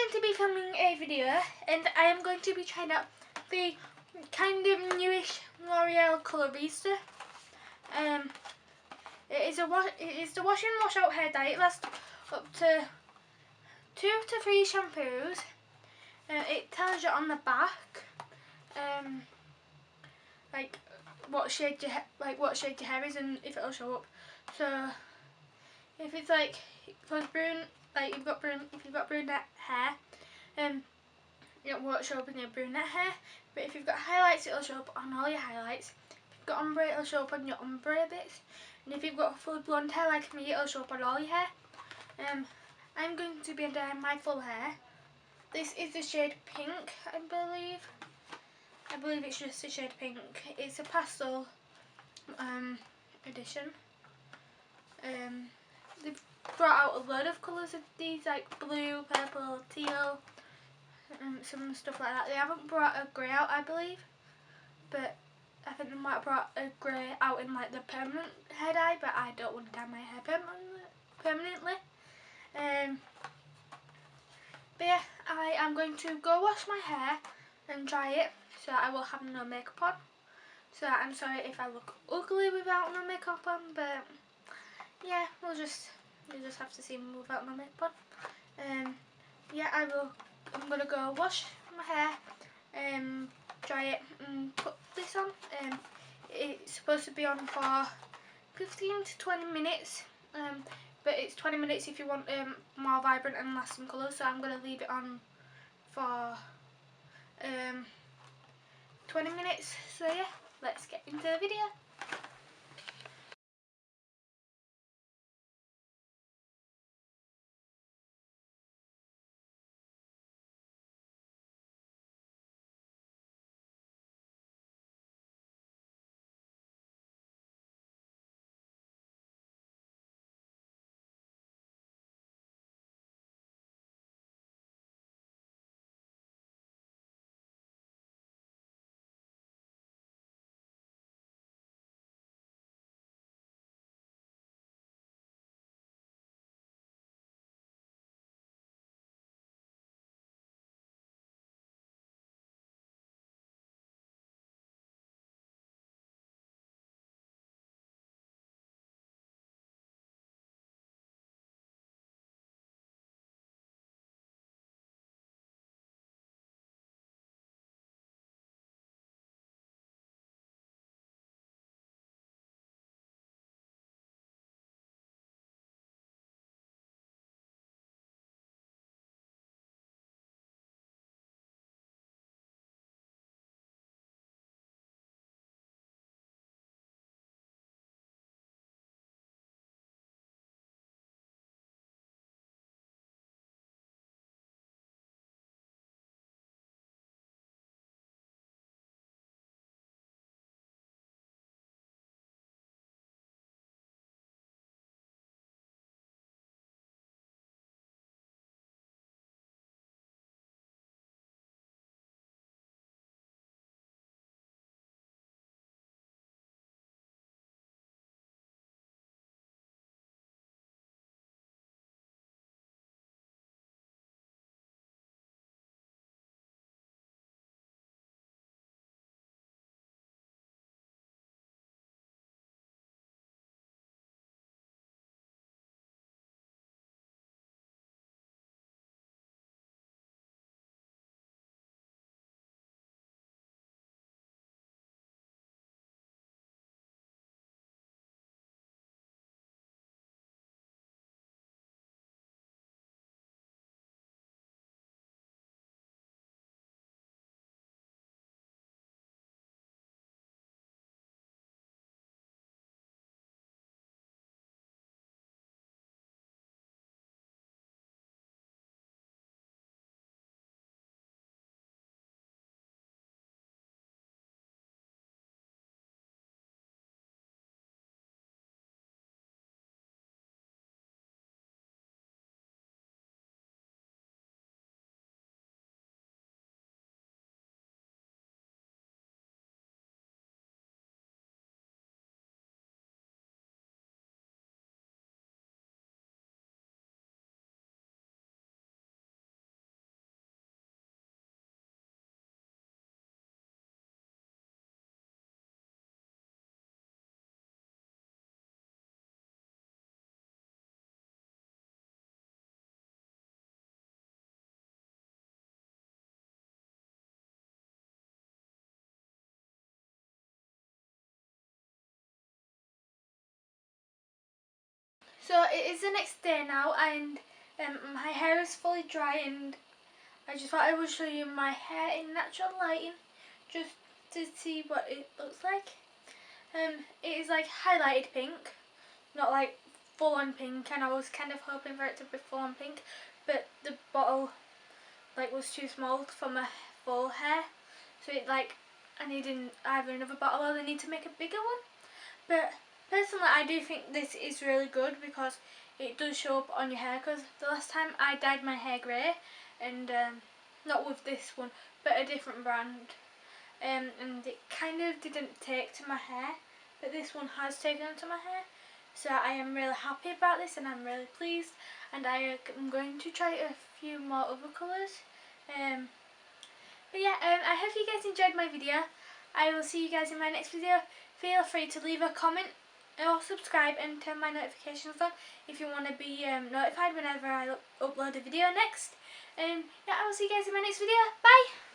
going to be filming a video, and I am going to be trying out the kind of newish L'Oreal Colorista. It is the wash in wash out hair dye. It lasts up to 2 to 3 shampoos. It tells you on the back, like what shade your hair is and if it'll show up. So if it's like for brune, like if you've got brunette hair, it won't show up in your brunette hair. But if you've got highlights, it'll show up on all your highlights. If you've got ombre, it'll show up on your ombre bits. And if you've got full blonde hair like me, it'll show up on all your hair. I'm going to be dyeing my full hair. This is the shade pink, I believe. I believe it's just the shade pink. It's a pastel edition. They've brought out a load of colours of these, like blue, purple, teal, some stuff like that. They haven't brought a grey out, I believe, but I think they might have brought a grey out in like the permanent hair dye, but I don't want to dye my hair permanently. But yeah, I am going to go wash my hair and dry it so that I will have no makeup on. So I'm sorry if I look ugly without no makeup on, but yeah, you'll just have to see me without no makeup on. Yeah, I'm gonna go wash my hair, dry it and put this on. It's supposed to be on for 15 to 20 minutes. But it's 20 minutes if you want more vibrant and lasting colours, so I'm going to leave it on for 20 minutes. So yeah, let's get into the video. So it is the next day now, and my hair is fully dry, and I just thought I would show you my hair in natural lighting just to see what it looks like. It is like highlighted pink, not like full on pink, and I was kind of hoping for it to be full on pink, but the bottle like was too small for my full hair, so it like I needed either another bottle or they need to make a bigger one. But personally I do think this is really good because it does show up on your hair, because the last time I dyed my hair grey, and not with this one but a different brand, and it kind of didn't take to my hair, but this one has taken to my hair, so I am really happy about this and I'm really pleased, and I am going to try a few more other colours. But yeah, I hope you guys enjoyed my video. I will see you guys in my next video. Feel free to leave a comment or subscribe and turn my notifications on if you want to be notified whenever I upload a video next. And yeah, I will see you guys in my next video. Bye!